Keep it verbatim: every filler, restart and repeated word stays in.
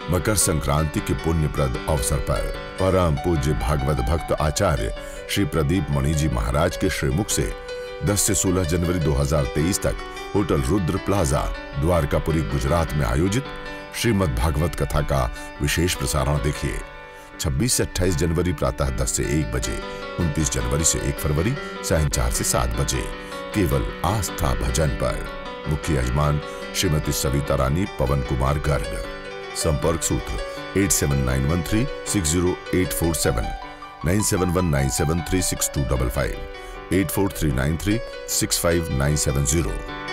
मकर संक्रांति के पुण्यप्रद अवसर पर परम पूज्य भागवत भक्त आचार्य श्री प्रदीप मणि जी महाराज के श्रीमुख से दस से सोलह जनवरी दो हज़ार तेईस तक होटल रुद्र प्लाजा, द्वारकापुरी, गुजरात में आयोजित श्रीमद् भागवत कथा का विशेष प्रसारण देखिए। छब्बीस से अट्ठाईस जनवरी प्रातः दस से एक बजे, उनतीस जनवरी से एक फरवरी सायं चार से सात बजे केवल आस्था भजन पर। मुख्य यजमान श्रीमती सविता रानी पवन कुमार गर्ग। संपर्क सूत्र eight seven nine one three six zero eight four seven, nine seven one nine seven three six two five five, eight four three nine three six five nine seven zero.